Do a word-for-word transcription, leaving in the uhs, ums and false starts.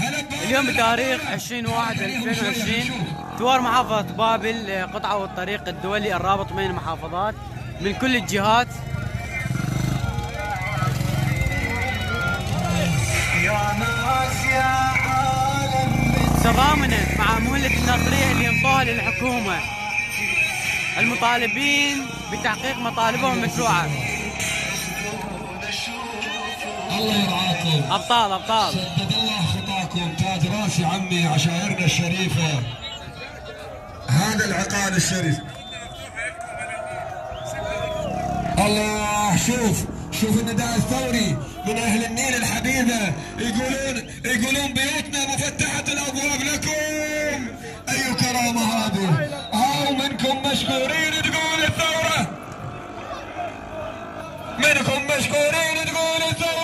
اليوم بتاريخ عشرين واحد ألفين وعشرين ثوار محافظة بابل قطعوا الطريق الدولي الرابط بين المحافظات من كل الجهات. تضامنت مع مهلة الناصرية اللي انطوها للحكومة المطالبين بتحقيق مطالبهم المشروعة. الله يرعاكم ابطال ابطال سدد الله خطاكم، تاج راسي عمي عشائرنا الشريفه. هذا العقال الشريف. الله شوف شوف النداء الثوري من اهل النيل الحبيبه، يقولون يقولون بيوتنا مفتحه الابواب لكم. اي كرامه هذه، هاو منكم مشكورين تقول الثوره، منكم مشكورين تقول الثوره.